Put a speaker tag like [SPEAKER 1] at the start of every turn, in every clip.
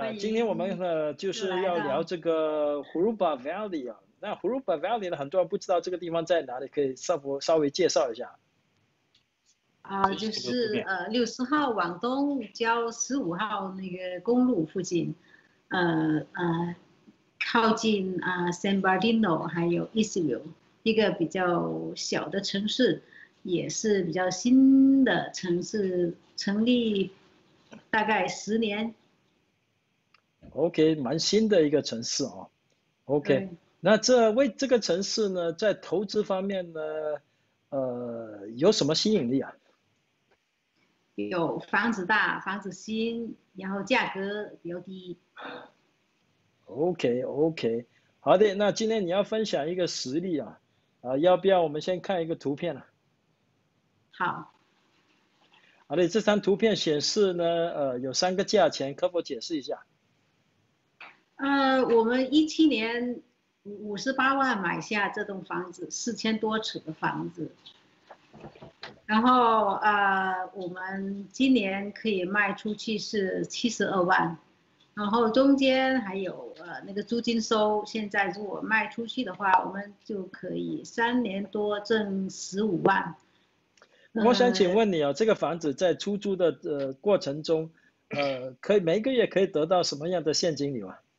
[SPEAKER 1] 欢
[SPEAKER 2] 今天我们
[SPEAKER 1] 迎
[SPEAKER 2] 就是要聊
[SPEAKER 1] 又来到
[SPEAKER 2] 这个 Huruba Valley 啊。那 Huruba Valley 呢，很多人不知道这个地方在哪里，可以稍微介绍一下。
[SPEAKER 1] 就是60号往东交15号那个公路附近，呃呃，靠近San Bernardino 还有 Eastview，一个比较小的城市，也是比较新的城市，成立大概10年。
[SPEAKER 2] OK，蛮新的一个城市啊。OK，
[SPEAKER 1] 对，
[SPEAKER 2] 那为这个城市呢，在投资方面呢，有什么吸引力啊
[SPEAKER 1] 有房子大，房子新，然后价格比较低。
[SPEAKER 2] ？OK OK，好的，那今天你要分享一个实例啊，要不要我们先看一个图片啊？
[SPEAKER 1] 好。
[SPEAKER 2] 好的，这张图片显示呢，有3个价钱，可否解释一下？
[SPEAKER 1] 我们17年58万买下这栋房子，4000多尺的房子。然后我们今年可以卖出去是72万，然后中间还有那个租金收。现在如果卖出去的话，我们就可以3年多挣15万。
[SPEAKER 2] 我想请
[SPEAKER 1] 呃，
[SPEAKER 2] 问你啊，这个房子在出租的过程中，可以每个月可以得到什么样的现金流啊？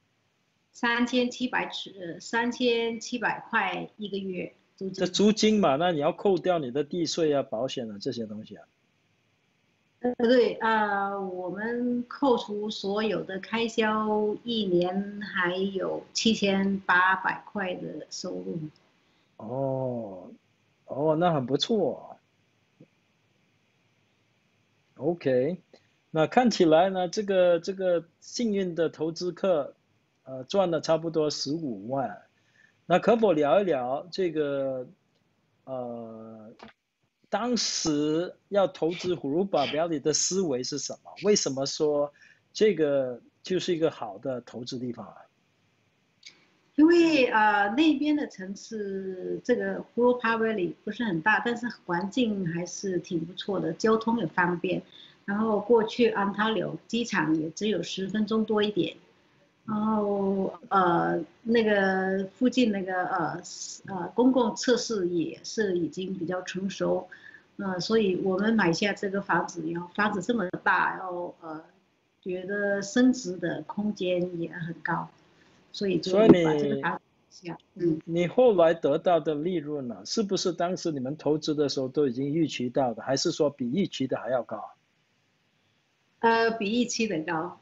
[SPEAKER 1] 3700块一个月租
[SPEAKER 2] 这
[SPEAKER 1] 金。
[SPEAKER 2] 租金嘛，那你要扣掉你的地税啊、保险啊这些东西啊。
[SPEAKER 1] 对，我们扣除所有的开销，一年还有7800块的收入。
[SPEAKER 2] 哦，哦，那很不错。OK，那看起来呢，这个幸运的投资客，赚了差不多15万。那可否聊一聊这个，呃，当时要投资虎乳堡标里的思维是什么？为什么说这个就是一个好的投资地方啊？
[SPEAKER 1] 因为那边的城市这个 h u r u p a Valley 不是很大，但是环境还是挺不错的，交通也方便。然后过去 Ontario 机场也只有10分钟多一点。然后那个附近那个公共设施也是已经比较成熟。所以我们买下这个房子，然后房子这么大，然后觉得升值的空间也很高，所以就
[SPEAKER 2] 所以
[SPEAKER 1] 把这个
[SPEAKER 2] 你
[SPEAKER 1] 房子买下。嗯。
[SPEAKER 2] 你后来得到的利润呢，是不是当时你们投资的时候都已经预期到的，还是说比预期的还要高
[SPEAKER 1] 比预期的高。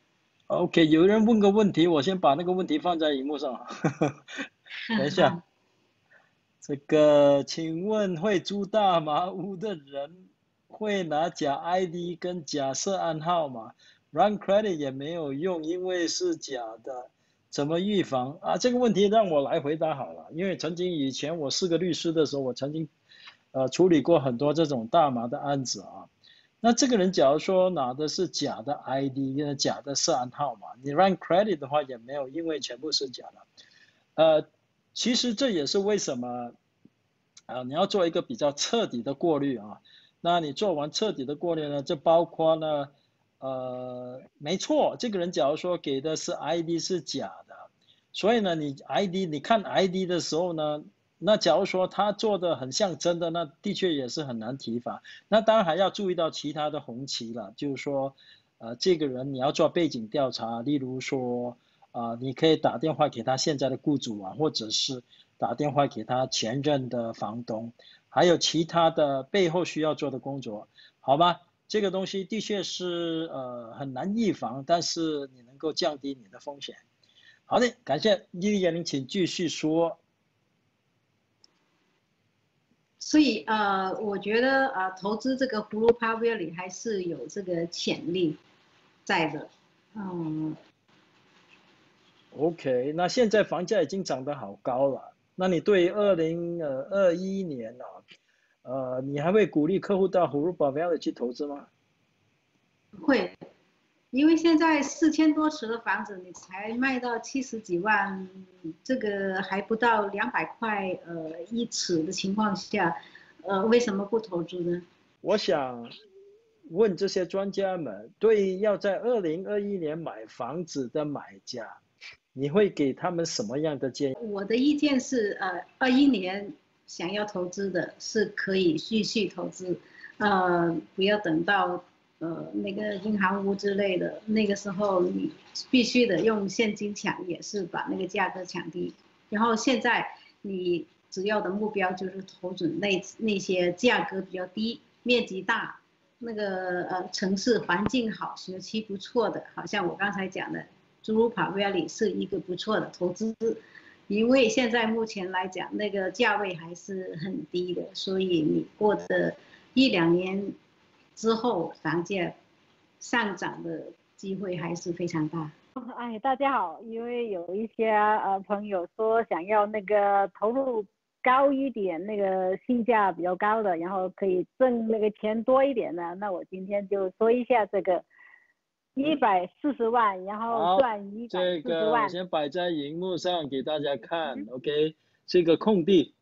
[SPEAKER 2] ？OK，有人问个问题，我先把那个问题放在荧幕上。等一下，这个，请问会租大麻屋的人会拿假 ID 跟假涉案号吗？Run credit 也没有用，因为是假的，怎么预防啊？这个问题让我来回答好了，因为曾经以前我是个律师的时候，我曾经处理过很多这种大麻的案子啊。那这个人假如说拿的是假的 ID 跟假的涉案号码，你 run credit 的话也没有，因为全部是假的。其实这也是为什么你要做一个比较彻底的过滤啊。那你做完彻底的过滤呢，就包括呢，没错，这个人假如说给的是 ID 是假的，所以呢，你看 ID 的时候呢，那假如说他做的很像真的，那的确也是很难提防。那当然还要注意到其他的红旗了，就是说，这个人你要做背景调查，例如说，你可以打电话给他现在的雇主啊，或者是打电话给他前任的房东，还有其他的背后需要做的工作，好吧？这个东西的确是很难预防，但是你能够降低你的风险。好的，感谢丽丽您请继续说。
[SPEAKER 1] 所以我觉得投资这个葫芦 p a v 里还是有这个潜力在的。嗯。
[SPEAKER 2] OK，那现在房价已经涨得好高了，那你对2021年啊，你还会鼓励客户到 Huruba Valley 去投资吗？
[SPEAKER 1] 会，因为现在4000多尺的房子，你才卖到70几万，这个还不到200块一尺的情况下，为什么不投资呢？
[SPEAKER 2] 我想问这些专家们，对于要在2021年买房子的买家，你会给他们什么样的建议？
[SPEAKER 1] 我的意见是，21年想要投资的是可以继续投资，不要等到那个银行屋之类的，那个时候你必须得用现金抢，也是把那个价格抢低。然后现在你只要的目标就是投准那些价格比较低、面积大、那个城市环境好、学区不错的，好像我刚才讲的。朱鲁帕 Valley 是一个不错的投资，因为现在目前来讲，那个价位还是很低的，所以你过的1-2年之后，房价上涨的机会还是非常大。
[SPEAKER 3] 哎，大家好，因为有一些朋友说想要那个投入高一点，那个性价比较高的，然后可以挣那个钱多一点的，那我今天就说一下这个140万，然后赚140
[SPEAKER 2] 这个
[SPEAKER 3] 万。
[SPEAKER 2] 我先摆在荧幕上给大家看，OK， 是一个空地。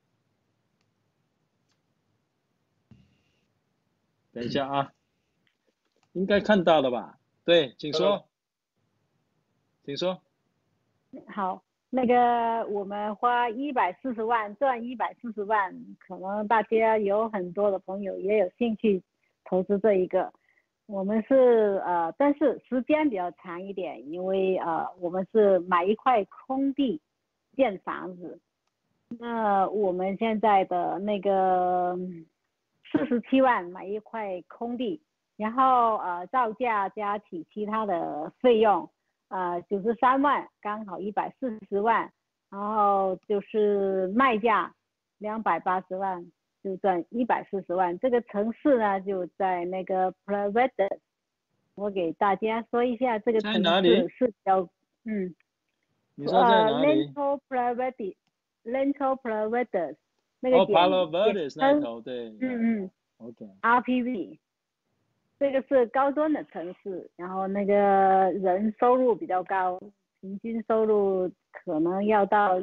[SPEAKER 2] 等一下啊，应该看到了吧？对，请说，请说。
[SPEAKER 3] 好，那个我们花140万赚140万，可能大家有很多的朋友也有兴趣投资这一个。我们是但是时间比较长一点，因为我们是买一块空地建房子。那我们现在的那个47万买一块空地，然后造价加起其他的费用。93万，刚好140万，然后就是卖价280万，就赚140万。这个城市呢就在那个 Providence， 我给大家说一下这个城市是比较
[SPEAKER 2] 你说在哪里
[SPEAKER 3] ？Lentor Providence 那个
[SPEAKER 2] Palo Verdes 那头，对，OK。
[SPEAKER 3] RPV。这个是高端的城市，然后那个人收入比较高，平均收入可能要到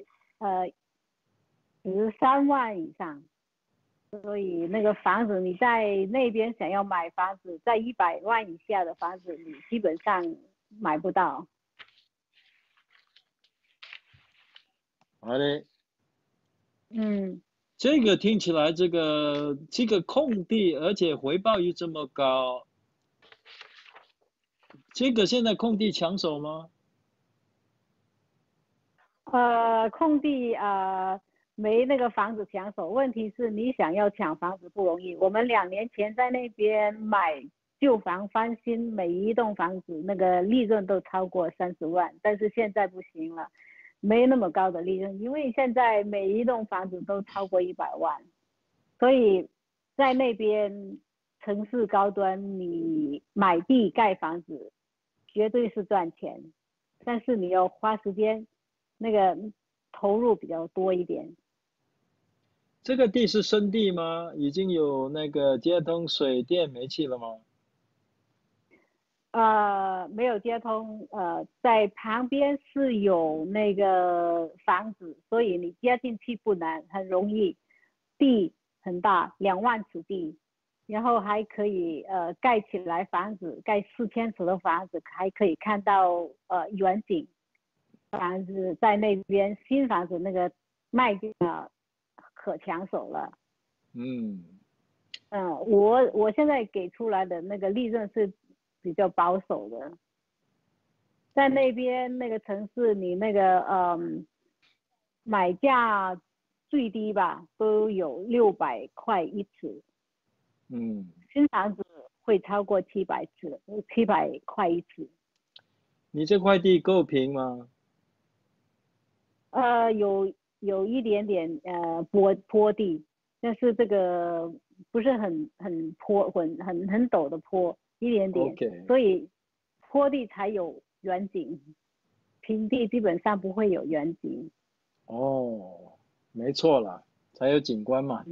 [SPEAKER 3] 13万以上，所以那个房子你在那边想要买房子，在100万以下的房子你基本上买不到。
[SPEAKER 2] 好的。这个听起来这个空地，而且回报率这么高，这个现在空地抢手吗？
[SPEAKER 3] 空地没那个房子抢手，问题是你想要抢房子不容易。我们2年前在那边买旧房翻新，每一栋房子那个利润都超过30万，但是现在不行了。没那么高的利润，因为现在每一栋房子都超过100万，所以在那边城市高端，你买地盖房子绝对是赚钱，但是你要花时间，那个投入比较多一点。
[SPEAKER 2] 这个地是生地吗？已经有那个接通水电煤气了吗？
[SPEAKER 3] 没有接通，在旁边是有那个房子，所以你接进去不难，很容易。地很大，2万尺地，然后还可以盖起来房子，盖4000尺的房子，还可以看到远景。房子在那边新房子那个卖价可抢手了。我现在给出来的那个利润是比较保守的，在那边那个城市，你那个买价最低吧都有600块一尺，新房子会超过700块一尺。
[SPEAKER 2] 你这块地够平吗？
[SPEAKER 3] 有一点点坡地，但是这个不是很陡的坡，一点点，所以坡地才有远景，平地基本上不会有远景。
[SPEAKER 2] 没错啦，才有景观嘛。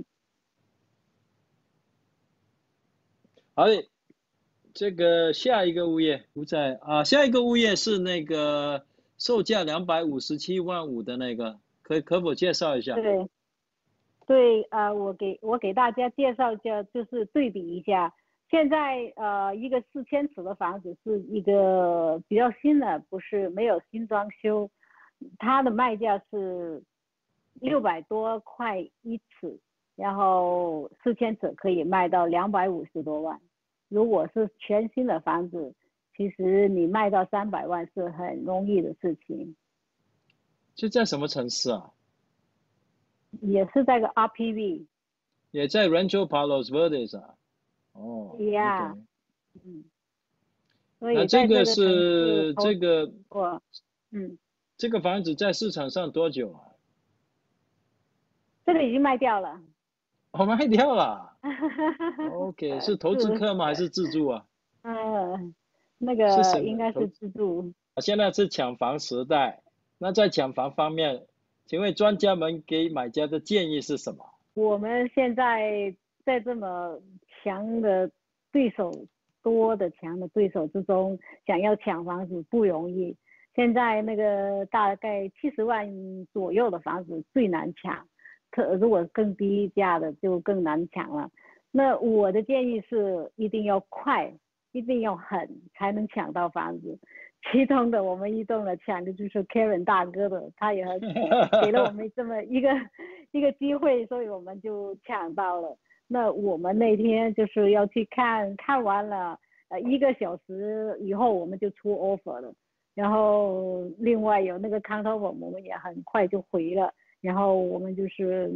[SPEAKER 2] 好的，这个下一个物业不在下一个物业是那个售价257.5万的那个，可否介绍一下？
[SPEAKER 3] 对，我给大家介绍一下，就是对比一下现在一个4000尺的房子是一个比较新的，不是没有新装修，它的卖价是600多块一尺，然后4000尺可以卖到250多万。如果是全新的房子，其实你卖到300万是很容易的事情。
[SPEAKER 2] 是在什么城市啊？
[SPEAKER 3] 也是这个 RPV。
[SPEAKER 2] 也在 Rancho Palos Verdes 啊。哦
[SPEAKER 3] Yeah。
[SPEAKER 2] ，OK。
[SPEAKER 3] 嗯，所
[SPEAKER 2] 那
[SPEAKER 3] 以在这个城市我
[SPEAKER 2] 这个房子在市场上多久啊？
[SPEAKER 3] 这个已经卖掉了。
[SPEAKER 2] 哦，卖掉了。OK，是投资
[SPEAKER 3] 是。
[SPEAKER 2] 客吗？还是自住啊？
[SPEAKER 3] 那个
[SPEAKER 2] 是什么投？
[SPEAKER 3] 应该是自住。
[SPEAKER 2] 现在是抢房时代，那在抢房方面，请问专家们给买家的建议是什么？
[SPEAKER 3] 我们现在在这么强的对手强的对手之中，想要抢房子不容易。现在那个大概70万左右的房子最难抢，如果更低价的就更难抢了。那我的建议是一定要快，一定要狠，才能抢到房子。其中的我们移动了抢的就是 Karen 大哥的，他也给了我们这么一个机会，所以我们就抢到了。那我们那天就是要去看，看完了1个小时以后我们就出 offer 了，然后另外有那个 counter 我们也很快就回了，然后我们就是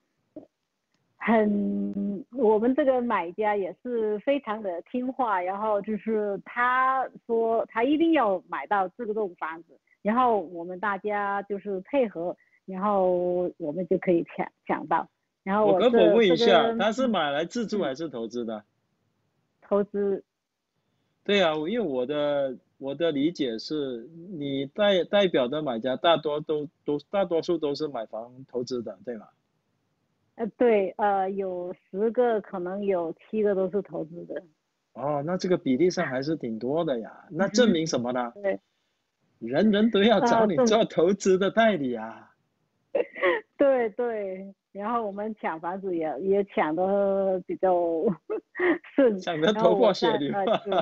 [SPEAKER 3] 我们这个买家也是非常的听话，然后就是他说他一定要买到这栋房子，然后我们大家就是配合，然后我们就可以抢到。然后
[SPEAKER 2] 我可否问一下，
[SPEAKER 3] 这个
[SPEAKER 2] 他是买来自住还是投资的？
[SPEAKER 3] 投资。
[SPEAKER 2] 对啊，因为我的理解是，你代表的买家大多数都是买房投资的，对吗？
[SPEAKER 3] 对，有10个可能有7个都是投资的。
[SPEAKER 2] 哦，那这个比例上还是挺多的呀。那证明什么呢？
[SPEAKER 3] 对。
[SPEAKER 2] 人人都要找你做投资的代理啊。
[SPEAKER 3] 对对，然后我们抢房子也抢的比较顺，
[SPEAKER 2] 抢得
[SPEAKER 3] 然后
[SPEAKER 2] 头破血流。
[SPEAKER 3] 就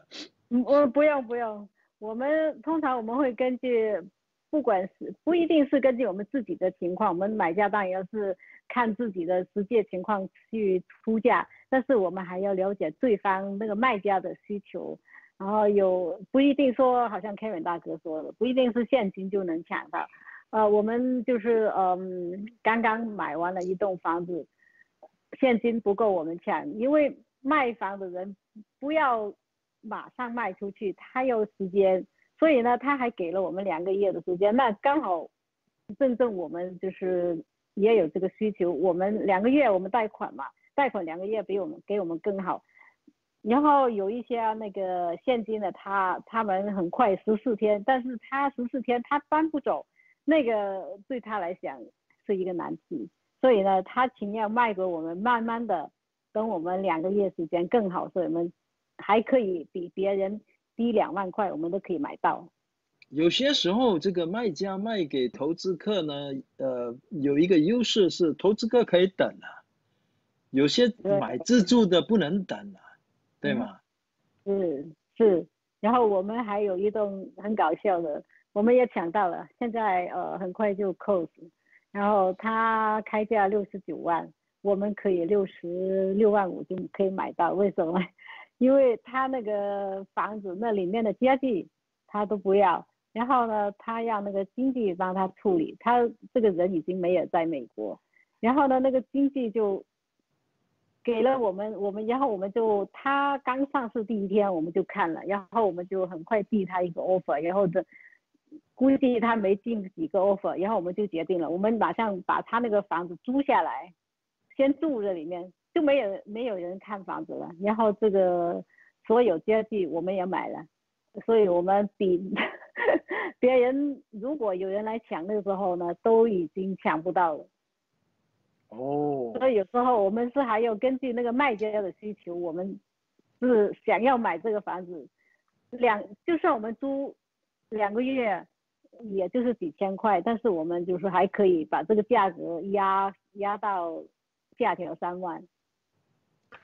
[SPEAKER 3] 不用，通常我们会根据，不一定是根据我们自己的情况，我们买家当然要是看自己的实际情况去出价，但是我们还要了解对方那个卖家的需求，然后不一定说好像 Kevin 大哥说的，不一定是现金就能抢到。我们就是刚刚买完了一栋房子，现金不够我们抢，因为卖房的人不要马上卖出去，他有时间，所以呢他还给了我们2个月的时间，那刚好正正我们就是也有这个需求，我们2个月我们贷款嘛，贷款2个月给我们更好。然后有一些那个现金的他们很快14天，但是他14天他搬不走，那个对他来讲是一个难题，所以呢他尽量卖给我们，慢慢的等我们2个月时间更好，所以我们还可以比别人低2万块，我们都可以买到。
[SPEAKER 2] 有些时候，这个卖家卖给投资客呢，有一个优势是投资客可以等啊，有些
[SPEAKER 3] 对。
[SPEAKER 2] 买自住的不能等啊，对
[SPEAKER 3] 嗯。
[SPEAKER 2] 吗？
[SPEAKER 3] 是。然后我们还有一栋很搞笑的，我们也抢到了，现在很快就 close，然后他开价69万，我们可以66.5万就可以买到，为什么？因为他那个房子那里面的家具他都不要，然后呢他让那个经纪帮他处理，他这个人已经没有在美国，然后呢那个经纪就给了我们，然后我们就他刚上市第一天我们就看了，然后我们就很快递他一个 offer，然后估计他没进几个 offer，然后我们就决定了，我们马上把他那个房子租下来，先住在里面，就没有人看房子了，然后这个所有家具我们也买了，所以我们比别人如果有人来抢的时候呢，都已经抢不到了。
[SPEAKER 2] 哦，
[SPEAKER 3] 所以有时候我们是还要根据那个卖家的需求，我们是想要买这个房子，就算我们租2个月，也就是几千块，但是我们就是还可以把这个价格压到下调3万。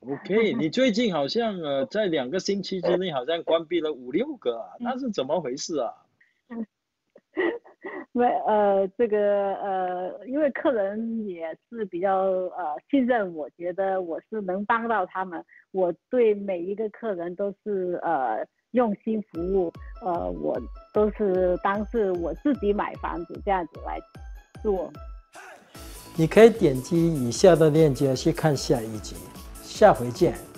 [SPEAKER 2] OK，你最近好像在2个星期之内好像关闭了5、6个啊，那是怎么回事啊？
[SPEAKER 3] 这个因为客人也是比较信任我，觉得我是能帮到他们，我对每一个客人都是用心服务，我都是当是我自己买房子这样子来做。
[SPEAKER 4] 你可以点击以下的链接去看下一集，下回见。